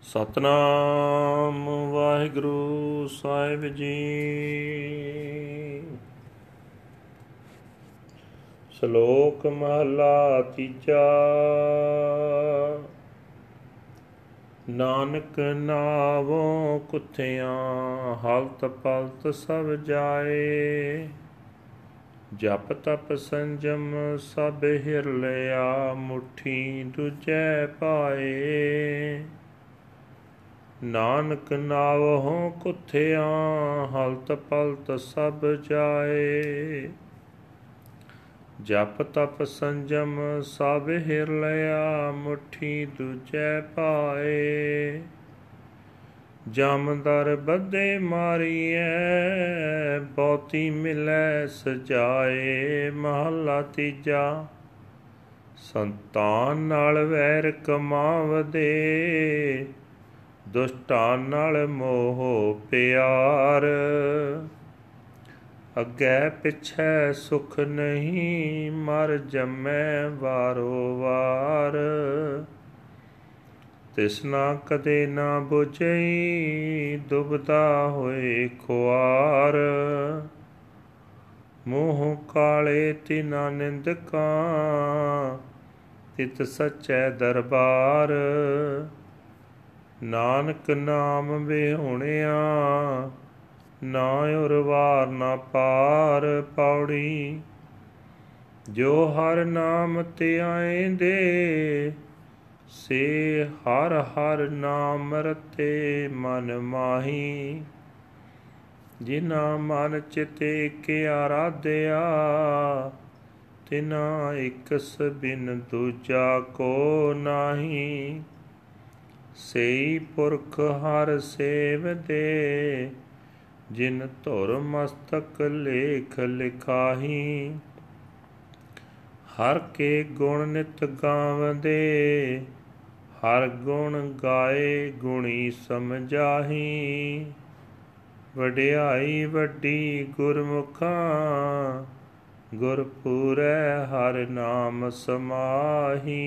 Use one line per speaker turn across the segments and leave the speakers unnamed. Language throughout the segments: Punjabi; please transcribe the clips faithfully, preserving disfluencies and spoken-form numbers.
ਸਤਨਾਮ ਵਾਹਿਗੁਰੂ ਸਾਹਿਬ ਜੀ। ਸ਼ਲੋਕ ਮਹਲਾ ਤੀਜਾ। ਨਾਨਕ ਨਾਵੋਂ ਕੁਥਿਆਂ ਹਲਤ ਪਲਤ ਸਭ ਜਾਏ। ਜਪ ਤਪ ਸੰਜਮ ਸਭ ਹਿਰ ਲਿਆ ਮੁਠੀ ਦੂਜੈ ਪਾਏ। ਨਾਨਕ ਨਾਵਹੁ ਕੁਥਿਆਂ ਹਲਤ ਪਲਤ ਸਭ ਜਾਏ। ਜਪ ਤਪ ਸੰਜਮ ਸਭ ਹਿਰ ਲਿਆ ਮੁਠੀ ਦੂਜੈ ਪਾਏ। ਜਮਦਰ ਬੱਧੇ ਮਾਰੀਐ ਬਹੁਤੀ ਮਿਲੈ ਸਜਾਏ। ਮਹਲਾ ਤੀਜਾ। ਸੰਤਾਨ ਨਾਲ ਵੈਰ ਕਮਾਵਦੇ ਦੁਸ਼ਟਾਂ ਨਾਲ ਮੋਹ ਪਿਆਰ। ਅੱਗੇ ਪਿੱਛੇ ਸੁਖ ਨਹੀਂ ਮਰ ਜੰਮੈ ਵਾਰੋ ਵਾਰ। ਤਿਸਨਾ ਕਦੇ ਨਾ ਬੁਝਈ ਦੁਬਦਾ ਹੋਏ ਖੁਆਰ। ਮੂੰਹ ਕਾਲੇ ਤਿਨਾ ਨਿੰਦਕਾਂ ਤਿਤ ਸੱਚੈ ਦਰਬਾਰ। ਨਾਨਕ ਨਾਮ ਵਿਹੂਣਿਆ ਨਾ ਉਰਵਾਰ ਨਾ ਪਾਰ। ਪੌੜੀ। ਜੋ ਹਰ ਨਾਮ ਧਿਆਇਂਦੇ ਸੇ ਹਰ ਹਰ ਨਾਮ ਰਤੇ ਮਨ ਮਾਹੀ। ਜਿਨਾ ਮਨ ਚਿਤ ਇਕ ਆਰਾਧਿਆ ਤਿਨਾ ਇਕਸ ਬਿਨ ਦੂਜਾ ਕੋ ਨਾਹੀ। ਸਈ ਪੁਰਖ ਹਰ ਸੇਵਦੇ ਜਿਨ ਧੁਰ ਮਸਤਕ ਲੇਖ ਲਿਖਾਹੀ। ਹਰ ਕੇ ਗੁਣ ਨਿਤ ਗਾਵਦੇ ਹਰ ਗੁਣ ਗਾਏ ਗੁਣੀ ਸਮਝਾਹੀ। ਵਡਿਆਈ ਵੱਡੀ ਗੁਰਮੁਖਾਂ ਗੁਰ ਪੂਰੈ ਹਰ ਨਾਮ ਸਮਾਹੀ।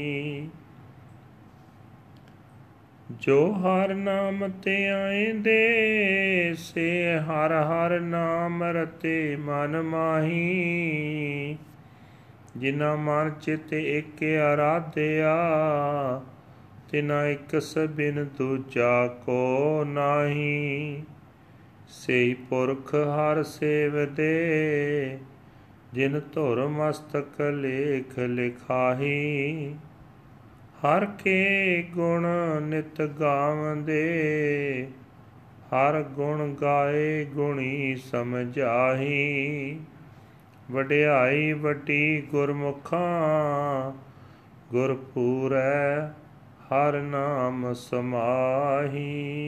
ਜੋ ਹਰ ਨਾਮ ਧਿਆਇਂਦੇ ਸੇ ਹਰ ਹਰ ਨਾਮ ਰਤੇ ਮਨ ਮਾਹੀ। ਜਿਨਾ ਮਨ ਚਿਤ ਇਕ ਆਰਾਧਿਆ ਤਿਨਾ ਇਕਸ ਬਿਨ ਦੂਜਾ ਕੋ ਨਾਹੀ। ਸਈ ਪੁਰਖ ਹਰ ਸੇਵਦੇ ਜਿਨ ਧੁਰ ਮਸਤਕ ਲੇਖ ਲਿਖਾਹੀ। ਹਰ ਕੇ ਗੁਣ ਨਿਤ ਗਾਵਦੇ ਹਰ ਗੁਣ ਗਾਏ ਗੁਣੀ ਸਮਝਾਹੀ। ਵਡਿਆਈ ਵੱਡੀ ਗੁਰਮੁਖਾਂ ਗੁਰ ਪੂਰੈ ਹਰ ਨਾਮ ਸਮਾਹੀ।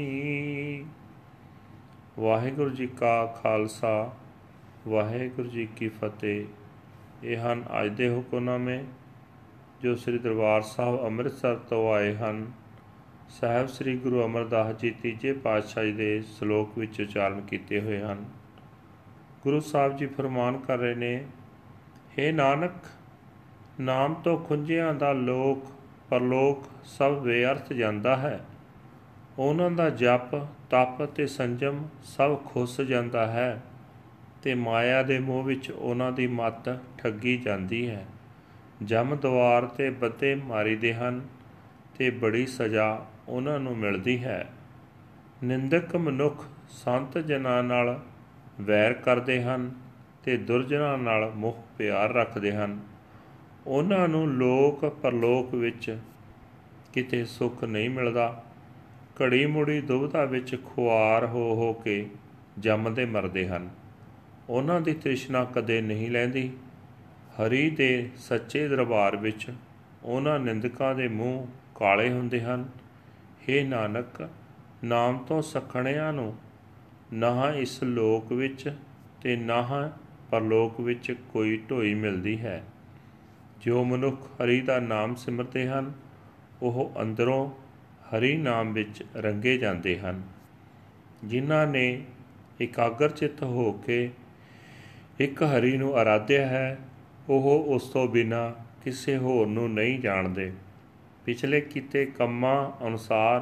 ਵਾਹਿਗੁਰੂ ਜੀ ਕਾ ਖਾਲਸਾ ਵਾਹਿਗੁਰੂ ਜੀ ਕੀ ਫਤਿਹ। ਇਹ ਹਨ ਅੱਜ ਦੇ ਹੁਕਮਨਾਮੇ ਜੋ ਸ੍ਰੀ ਦਰਬਾਰ ਸਾਹਿਬ ਅੰਮ੍ਰਿਤਸਰ ਤੋਂ ਆਏ ਹਨ। ਸਾਹਿਬ ਸ੍ਰੀ ਗੁਰੂ ਅਮਰਦਾਸ ਜੀ ਤੀਜੇ ਪਾਤਸ਼ਾਹ ਜੀ ਦੇ ਸ਼ਲੋਕ ਵਿੱਚ ਉਚਾਰਨ ਕੀਤੇ ਹੋਏ ਹਨ। ਗੁਰੂ ਸਾਹਿਬ ਜੀ ਫਰਮਾਨ ਕਰ ਰਹੇ ਨੇ, ਹੇ ਨਾਨਕ, ਨਾਮ ਤੋਂ ਖੁੰਝਿਆਂ ਦਾ ਲੋਕ ਪਰਲੋਕ ਸਭ ਬੇਅਰਥ ਜਾਂਦਾ ਹੈ। ਉਹਨਾਂ ਦਾ ਜਪ ਤਪ ਅਤੇ ਸੰਜਮ ਸਭ ਖੁੱਸ ਜਾਂਦਾ ਹੈ ਅਤੇ ਮਾਇਆ ਦੇ ਮੋਹ ਵਿੱਚ ਉਹਨਾਂ ਦੀ ਮੱਤ ਠੱਗੀ ਜਾਂਦੀ ਹੈ। ਜਮ ਦੁਆਰ 'ਤੇ ਬੱਧੇ ਮਾਰੀਦੇ ਹਨ ਅਤੇ ਬੜੀ ਸਜ਼ਾ ਉਹਨਾਂ ਨੂੰ ਮਿਲਦੀ ਹੈ। ਨਿੰਦਕ ਮਨੁੱਖ ਸੰਤ ਜਨਾਂ ਨਾਲ ਵੈਰ ਕਰਦੇ ਹਨ ਅਤੇ ਦੁਰਜਨਾਂ ਨਾਲ ਮੋਹ ਪਿਆਰ ਰੱਖਦੇ ਹਨ। ਉਹਨਾਂ ਨੂੰ ਲੋਕ ਪਰਲੋਕ ਵਿੱਚ ਕਿਤੇ ਸੁੱਖ ਨਹੀਂ ਮਿਲਦਾ। ਘੜੀ ਮੁੜੀ ਦੁਬਿਧਾ ਵਿੱਚ ਖੁਆਰ ਹੋ ਹੋ ਕੇ ਜੰਮਦੇ ਮਰਦੇ ਹਨ। ਉਹਨਾਂ ਦੀ ਤ੍ਰਿਸ਼ਨਾ ਕਦੇ ਨਹੀਂ ਲਹਿੰਦੀ। ਹਰੀ ਦੇ ਸੱਚੇ ਦਰਬਾਰ ਵਿੱਚ ਉਹਨਾਂ ਨਿੰਦਕਾਂ ਦੇ ਮੂੰਹ ਕਾਲੇ ਹੁੰਦੇ ਹਨ। ਹੇ ਨਾਨਕ, ਨਾਮ ਤੋਂ ਸੱਖਣਿਆਂ ਨੂੰ ਨਾ ਇਸ ਲੋਕ ਵਿੱਚ ਅਤੇ ਨਾ ਪਰਲੋਕ ਵਿੱਚ ਕੋਈ ਢੋਈ ਮਿਲਦੀ ਹੈ। ਜੋ ਮਨੁੱਖ ਹਰੀ ਦਾ ਨਾਮ ਸਿਮਰਦੇ ਹਨ ਉਹ ਅੰਦਰੋਂ ਹਰੀ ਨਾਮ ਵਿੱਚ ਰੰਗੇ ਜਾਂਦੇ ਹਨ। ਜਿਨ੍ਹਾਂ ਨੇ ਇਕਾਗਰ ਚਿੱਤ ਹੋ ਕੇ ਇੱਕ ਹਰੀ ਨੂੰ ਆਰਾਧਿਆ ਹੈ ਉਹ ਉਸ ਤੋਂ ਬਿਨਾਂ ਕਿਸੇ ਹੋਰ ਨੂੰ ਨਹੀਂ ਜਾਣਦੇ। ਪਿਛਲੇ ਕੀਤੇ ਕੰਮਾਂ ਅਨੁਸਾਰ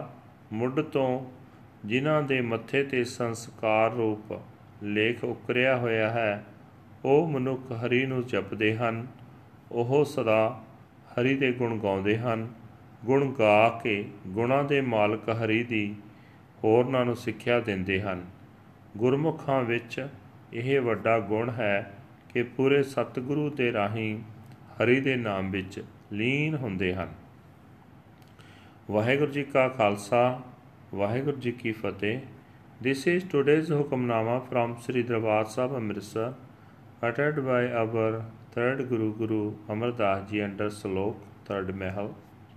ਮੁੱਢ ਤੋਂ ਜਿਨ੍ਹਾਂ ਦੇ ਮੱਥੇ 'ਤੇ ਸੰਸਕਾਰ ਰੂਪ ਲੇਖ ਉਕਰਿਆ ਹੋਇਆ ਹੈ, ਉਹ ਮਨੁੱਖ ਹਰੀ ਨੂੰ ਜਪਦੇ ਹਨ। ਉਹ ਸਦਾ ਹਰੀ ਦੇ ਗੁਣ ਗਾਉਂਦੇ ਹਨ। ਗੁਣ ਗਾ ਕੇ ਗੁਣਾਂ ਦੇ ਮਾਲਕ ਹਰੀ ਦੀ ਹੋਰਨਾਂ ਨੂੰ ਸਿੱਖਿਆ ਦਿੰਦੇ ਹਨ। ਗੁਰਮੁਖਾਂ ਵਿੱਚ ਇਹ ਵੱਡਾ ਗੁਣ ਹੈ ਕਿ ਪੂਰੇ ਸਤਿਗੁਰੂ ਦੇ ਰਾਹੀਂ ਹਰੀ ਦੇ ਨਾਮ ਵਿੱਚ ਲੀਨ ਹੁੰਦੇ ਹਨ। ਵਾਹਿਗੁਰੂ ਜੀ ਕਾ ਖਾਲਸਾ, ਵਾਹਿਗੁਰੂ ਜੀ ਕੀ ਫਤਿਹ। This is today's hukamnama from Sri Darbar Sahib Amritsar, uttered by our third Guru, Guru Amardas Ji, under Slok, third Mahal.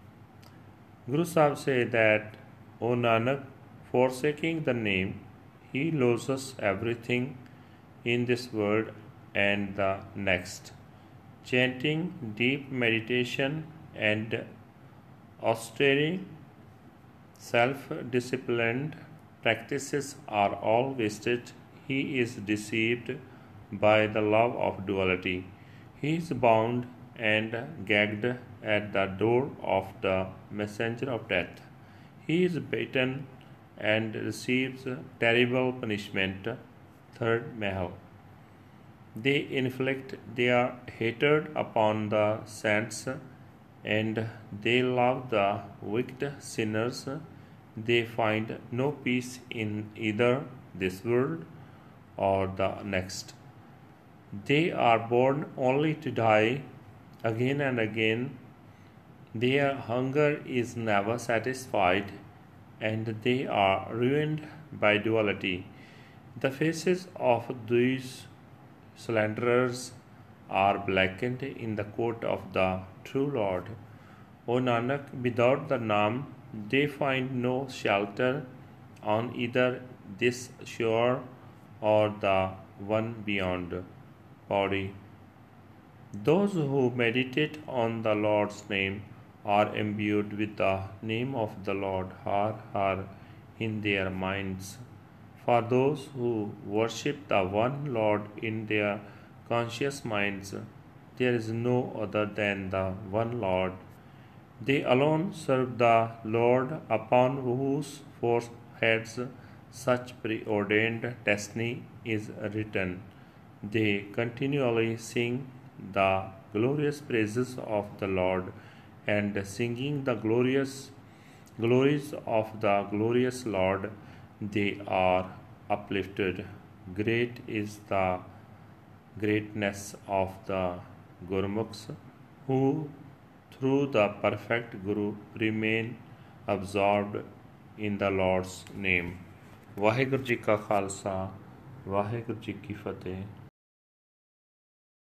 Guru Sahib say that, O Nanak, forsaking the name, he loses everything in this world and the next. Chanting, deep meditation, and austere, self-disciplined practices are all wasted. He is deceived by the love of duality. He is bound and gagged at the door of the messenger of death. He is beaten and receives terrible punishment. Third Mahal. They inflict their hatred upon the saints, and they love the wicked sinners. They find no peace in either this world or the next. They are born only to die again and again. Their hunger is never satisfied, and they are ruined by duality. The faces of these slanderers are blackened in the court of the true Lord. O Nanak, without the Naam, they find no shelter on either this shore or the one beyond. Pauri. Those who meditate on the Lord's name are imbued with the name of the Lord, Har Har, in their minds. For those who worship the one Lord in their conscious minds, there is no other than the one Lord. They alone serve the Lord, upon whose foreheads such preordained destiny is written. They continually sing the glorious praises of the Lord, and singing the glorious glories of the glorious Lord, they are uplifted. Great is the greatness of the Gurmukhs, who through the perfect Guru remain absorbed in the Lord's name. Waheguru ji ਕਾ ਖਾਲਸਾ, ਵਾਹਿਗੁਰੂ ਜੀ ਕੀ ਫਤਿਹ।